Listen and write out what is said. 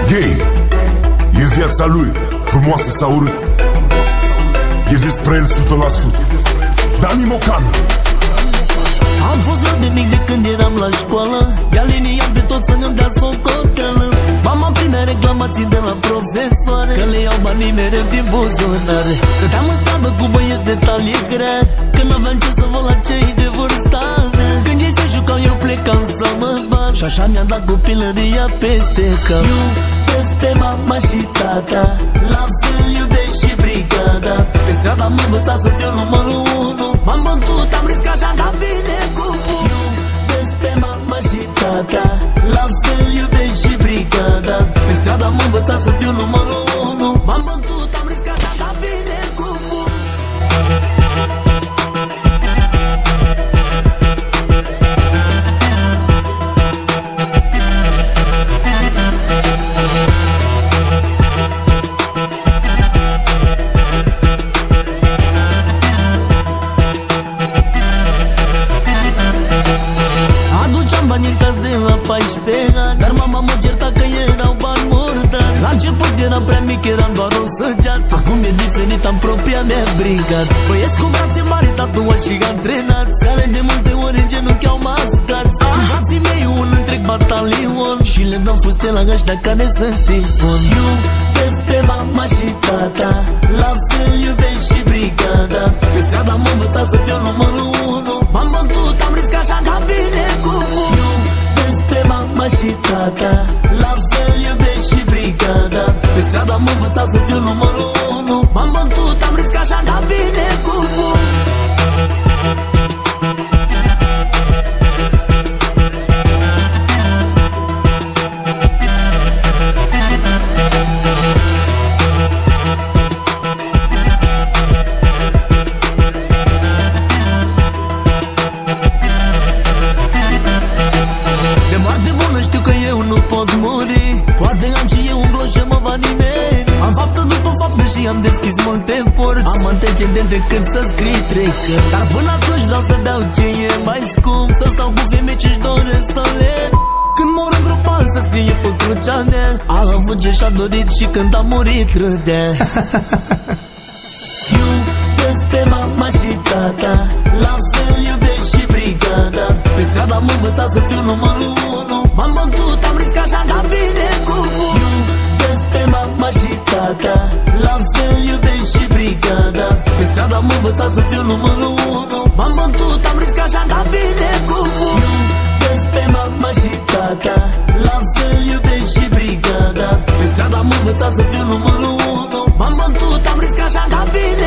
Ei, e viața lui, frumoasă sau urât. E despre el 100%. Dani Mocanu. Am fost la de mic de când eram la școală, ea liniam pe tot să-mi dea socoteală. Mama prime reclamații de la profesoare, că le iau banii mereu din buzunare. Stăteam în stradă cu băieți de talie grea, că n-aveam ce să văd la cei de vârsta mea. Când ei se jucau eu plecam să mă bat, și așa mi-a dat copilăria peste cap. Iubesc pe mama și tata, la fel iubesc și brigada. Pe stradă am învățat să fiu numărul 1, m-am bătut, am riscat și-am dat bine cu bun. Iubesc pe mama și tata, la fel iubesc și brigada. Pe stradă am învățat să fiu numărul 1, m-am bătut, am riscat și-am dat bine cu bun. Banii în caz de la 14 ani, dar mama mă certa că erau bani murdari. La început eram prea mic, eram doar o săgeat. Acum e diferit, am propria mea brigad. Băieți cu brațe mari, tatuați și antrenați, care de multe ori în genunchi au mascați. Sunt frații mei un întreg batalion, și le dau fuste la ăștia care să sifon. Iubesc pe mama și tata, la fel iubesc și brigada. Pe stradă am învățat să fiu numărul 1, m-am bătut, am riscat și-am dat bine cu bun. Iubesc pe mama și tata, la fel iubesc și brigada. Pe stradă am învățat să fiu numărul 1, m-am bătut, am riscat și-am dat bine cu bun. Poate am și eu un gloș și mă va nimeri. Am faptă după faptă și am deschis multe porți. Am antecedente cât să scrii trecă. Dar până atunci vreau să beau ce e mai scump, să stau cu femei ce-și doresc să le. Când mor în grupal să scrie pe crucea mea, a avut ce și-a dorit și când a murit râdea. Iubesc pe mama și tata, la fel iubesc și brigada. Pe stradă am învățat să fiu numărul 1, m-am bătut, am riscat și-am dat bine cu bun. Iubesc pe mama și tata, la fel iubesc și brigada. Pe stradă am învățat să fiu numărul 1, m-am bătut, am riscat și-am dat bine cu bun. Iubesc pe mama și tata, la fel iubesc și brigada. Pe stradă am învățat să fiu numărul 1, m-am bătut, am riscat și-am dat bine.